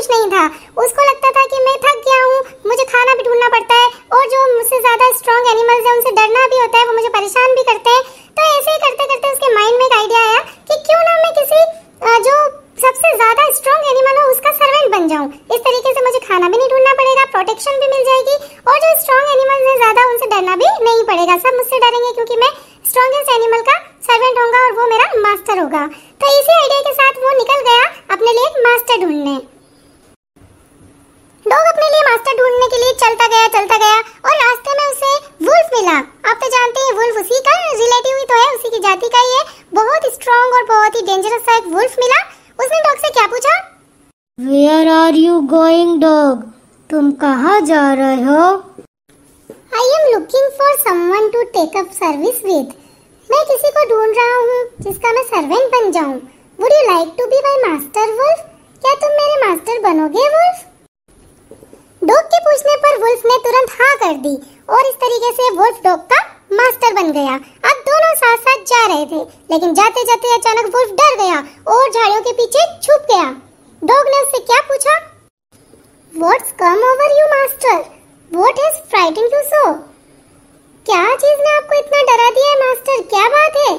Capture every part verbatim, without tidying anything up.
कुछ नहीं था। उसको लगता था कि मैं थक गया हूँ, मुझे खाना भी ढूंढना पड़ता है और जो मुझसे ज्यादा स्ट्रॉन्ग एनिमल्स हैं उनसे डरना भी होता है, वो मुझे परेशान भी करते हैं। तो ऐसे ही करते करते उसके माइंड में एक आइडिया आया कि क्यों ना मैं किसी जो सबसे ज्यादा स्ट्रॉन्ग एनिमल हो उसका सर्वेंट बन जाऊं। इस तरीके से मुझे खाना भी नहीं ढूंढना पड़ेगा, प्रोटेक्शन भी मिल जाएगी और जो स्ट्रॉन्ग एनिमल्स हैं ज्यादा उनसे डरना भी नहीं पड़ेगा। सब मुझसे डरेंगे क्योंकि मैं स्ट्रॉन्गेस्ट एनिमल का सर्वेंट होऊंगा और वो मेरा मास्टर होगा। तो इसी आइडिया के साथ वो निकल गया अपने लिए एक मास्टर ढूंढने। डॉग अपने लिए मास्टर ढूंढने के लिए चलता गया चलता गया और रास्ते में उसे वुल्फ मिला। आप तो जानते हैं वुल्फ उसी का रिलेटिव ही तो है, उसी की जाति का ही है। बहुत स्ट्रॉन्ग और बहुत ही डेंजरस सा एक वुल्फ मिला। उसने डॉग से क्या पूछा? Where are you going, dog? तुम कहाँ जा रहे हो? I am looking for someone to take up service with. मैं किसी को ढूंढ रहा हूँ जिसका मैं सर्वेंट बन जाऊँ। Would you like to be my master, wolf? क्या तुम मेरे मास्टर बनोगे, वुल्फ? डॉग के पूछने पर वुल्फ ने तुरंत हाँ कर दी और इस तरीके से वुल्फ डॉग का मास्टर बन गया। अब दोनों साथ साथ जा रहे थे, लेकिन जाते जाते अचानक वुल्फ डर गया और झाड़ियों के पीछे छुप गया। डॉग ने उससे क्या पूछा? What's come over you, master? What has frightened you so? क्या चीज ने आपको इतना डरा दिया है, मास्टर? क्या बात है?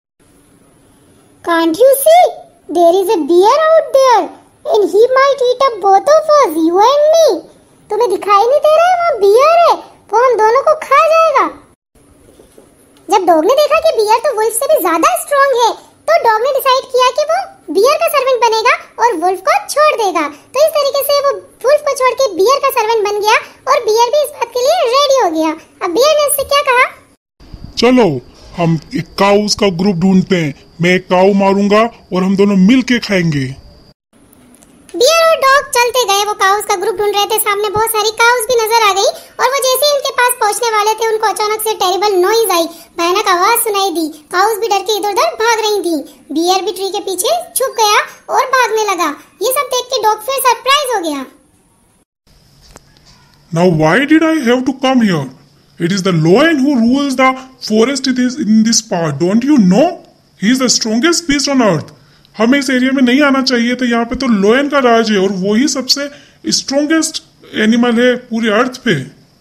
Can't you see? There is a bear out there, and he might eat up both of us, you and me. तुम्हें दिखाई नहीं दे रहा है? वहाँ बियर है, वो हम दोनों को खा जाएगा। जब डॉग ने देखा कि बियर तो वुल्फ से भी ज्यादा स्ट्रॉन्ग है, तो डॉग ने डिसाइड किया कि वो बियर का सर्वेंट बनेगा और वुल्फ को छोड़ देगा। तो इस तरीके से वो वुल्फ को छोड़ के बियर का सर्वेंट बन गया और बियर भी इस बात के लिए रेडी हो गया। अब बियर ने उससे क्या कहा? चलो हम एक काउस का ग्रुप ढूंढते हैं, मैं एक काऊ मारूंगा और हम दोनों मिल के खाएंगे। बियर और डॉग चलते गए, वो काउस का ग्रुप ढूंढ रहे थे। सामने बहुत सारी काउस भी नजर आ गई और वो जैसे ही उनके पास पहुंचने वाले थे उनको अचानक से टेरिबल नॉइज आई, भयानक आवाज सुनाई दी। काउस भी डर के इधर-उधर भाग रही थी। बियर भी ट्री के पीछे छुप गया और भागने लगा। ये सब देख के डॉग फिर सरप्राइज हो गया। Now why did I have to come here? It is the lion who rules the forest in this part. Don't you know? He is the strongest beast on earth. हमें इस area में नहीं आना चाहिए था। यहाँ पे तो लोयन का राज है और वो ही सबसे स्ट्रॉन्गेस्ट एनिमल है पूरे अर्थ पे।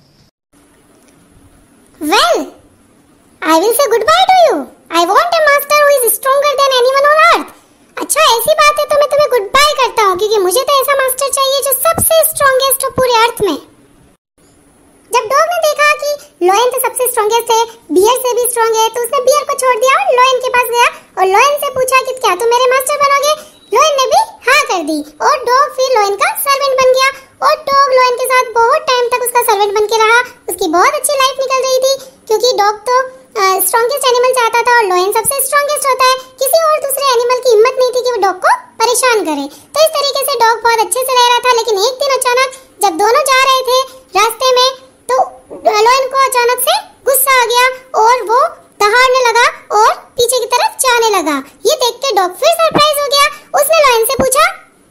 Well, I will say goodbye to you. I want a master who is stronger than anyone on earth. अच्छा ऐसी बात है तो मैं तुम्हें गुड बाय करता हूँ, क्योंकि मुझे तो ऐसा मास्टर चाहिए जो सबसे स्ट्रॉन्गेस्ट हो पूरे अर्थ में। जब डॉग ने देखा कि लोयन तो सबसे स्ट्रॉन्गेस्ट है, बियर से भी स्ट्रॉन्ग है, तो उसने बियर को छोड़ दिया और लोयन के पास गया और लोयन से पूछा कि क्या तुम मेरे मास्टर बनोगे? लोयन ने भी हाँ कर दी और डॉग फिर लोयन का सर्वेंट बन गया और डॉग लोयन के साथ बहुत टाइम तक उसका सर्वेंट बन के रहा। उसकी बहुत अच्छी लाइफ निकल रही थी, क्योंकि डॉग तो स्ट्रॉन्गेस्ट एनिमल चाहता था और लोयन सबसे स्ट्रॉन्गेस्ट होता है। किसी और दूसरे एनिमल की हिम्मत नहीं थी कि वो डॉग को परेशान करे। तो इस तरीके से डॉग बहुत अच्छे से रह रहा था। लेकिन एक दिन अचानक जब दोनों जा रहे थे रास्ते में, तो लोयन को अचानक से गुस्सा आ गया और वो दहाड़ने लगा और पीछे की तरफ जाने लगा। ये देख के डॉग फिर सरप्राइज हो गया। उसने लोयन से पूछा,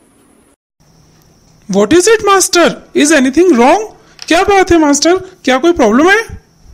What is it, master? Is anything wrong? क्या बात है मास्टर, क्या कोई प्रॉब्लम है?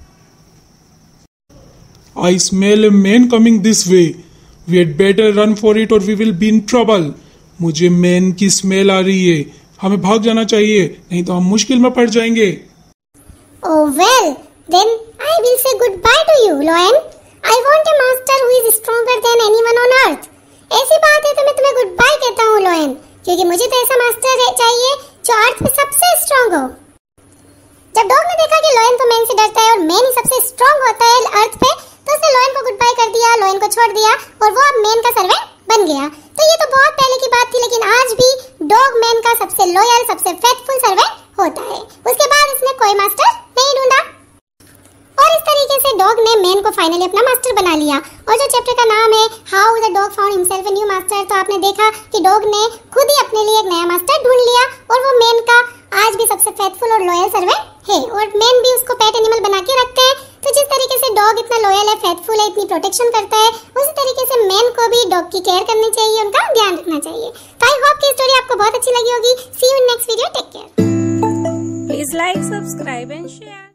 I smell a man coming this way. We had better run for it or we will be in trouble. मुझे मैन की स्मेल आ रही है, हमें भाग जाना चाहिए, नहीं तो हम मुश्किल में पड़ जाएंगे। Oh well, then I will say goodbye to you, Loyan. I want a master who is stronger than anyone on earth. ऐसी बात है तो मैं तुम्हें गुड बाय कहता हूँ लोयन, क्योंकि मुझे तो ऐसा मास्टर चाहिए जो अर्थ पे सबसे स्ट्रॉन्ग हो। जब डॉग ने देखा कि लोयन तो मैन से डरता है और मैन ही सबसे स्ट्रॉन्ग होता है अर्थ पे, तो उसने लोयन को गुड बाय कर दिया, लोयन को छोड़ दिया और वो अब मैन का सर्वेंट बन गया। तो ये तो बहुत पहले की बात थी, लेकिन आज भी डॉग मैन का सबसे लॉयल, सबसे फेथफुल सर्वेंट होता है। उसके बाद उसने कोई मास्टर नहीं ढूंढा और इस तरीके से डॉग ने मैन को फाइनली अपना मास्टर बना लिया। और जो चैप्टर का नाम है how the dog found himself a new master, तो आपने देखा कि डॉग ने खुद ही अपने लिए एक नया मास्टर ढूंढ लिया और वो मैन का आज भी सबसे फेथफुल और लॉयल सर्वेंट है और मैन भी उसको पेट एनिमल बना के रखते हैं। तो जिस तरीके से डॉग इतना लॉयल है, फेथफुल है, इतनी प्रोटेक्शन करता है, उसी तरीके से मैन को भी डॉग की केयर करनी चाहिए, उनका ध्यान रखना चाहिए। तो आई होप कि स्टोरी आपको बहुत अच्छी लगी होगी। See you in next video, take care. Please like, subscribe and share.